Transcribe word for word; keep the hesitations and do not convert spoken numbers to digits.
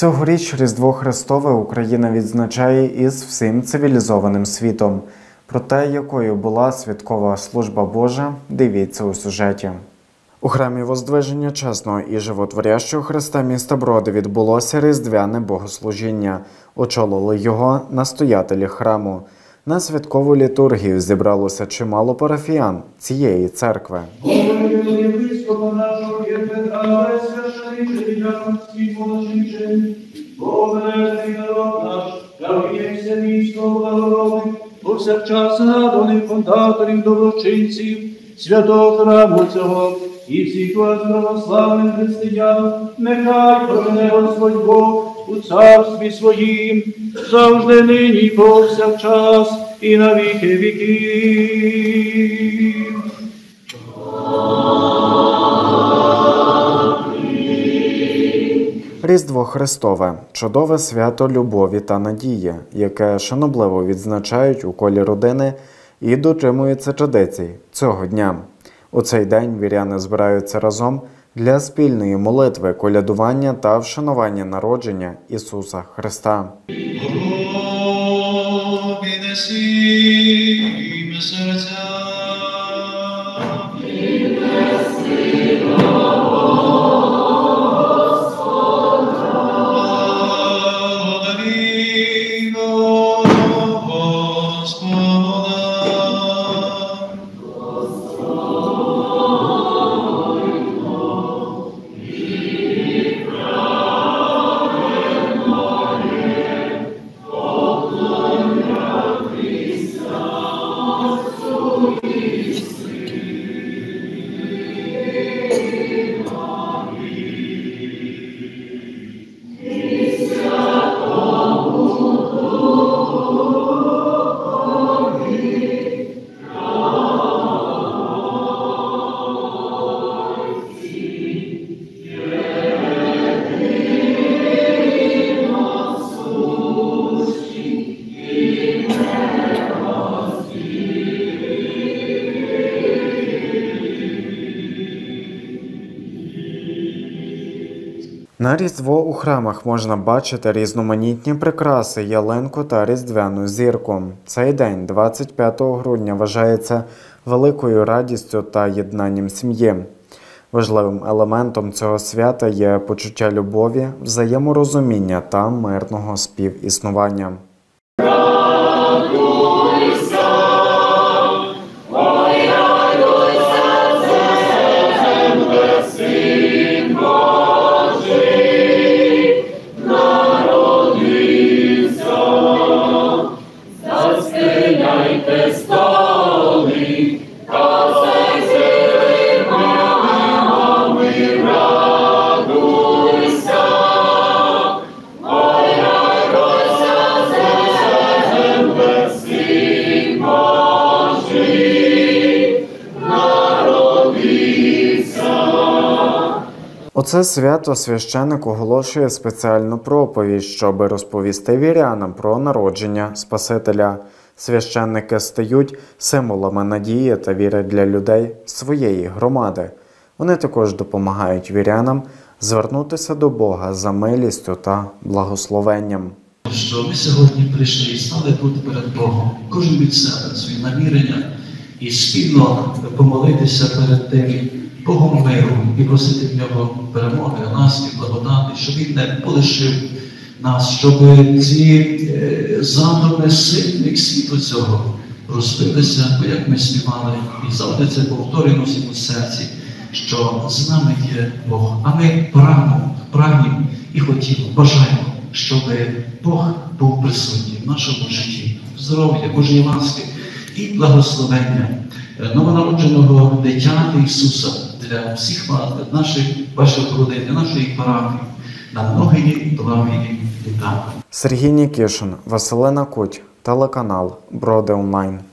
Цьогоріч Різдво Христове Україна відзначає із всім цивілізованим світом. Про те, якою була святкова служба Божа, дивіться у сюжеті. У храмі Воздвиження Чесного і Животворящого Христа міста Броди відбулося різдвяне богослужіння. Очолили його настоятелі храму. На святкову літургію зібралося чимало парафіян цієї церкви. Повсякчас згадуваних фундаторів, доброчинців, святого храму цього і всіх вас православних християн, нехай прожене Господь Бог у царстві своїм, завжди нині і повсякчас і на віки віків. Різдво Христове – чудове свято любові та надії, яке шанобливо відзначають у колі родини і дотримуються традицій цього дня. У цей день віряни збираються разом для спільної молитви, колядування та вшанування народження Ісуса Христа. На Різдво у храмах можна бачити різноманітні прикраси, ялинку та різдвяну зірку. Цей день, двадцять п'ятого грудня, вважається великою радістю та єднанням сім'ї. Важливим елементом цього свята є почуття любові, взаєморозуміння та мирного співіснування. У це свято священик оголошує спеціальну проповідь, щоб розповісти вірянам про народження Спасителя. Священники стають символами надії та віри для людей своєї громади. Вони також допомагають вірянам звернутися до Бога за милістю та благословенням. Що ми сьогодні прийшли і стали тут перед Богом, кожен від себе свої намірення і спільно помолитися перед тим Богом миру і просити в нього перемоги, ласки, благодати, щоб він не полишив нас, щоб ці е, задуми сильних світу цього розбилися, бо як ми співали, і завжди це повторюємо в своєму серці, що з нами є Бог. А ми прагнемо, прагнемо і хотімо, бажаємо, щоб Бог був присутній в нашому житті, здоров'я, Божої ласки і благословення новонародженого дитя Ісуса для всіх вас, для наших ваших родин, для нашої парафії, на многії благі літа. Сергій Нікішин, Василина Куть, телеканал Броди Онлайн.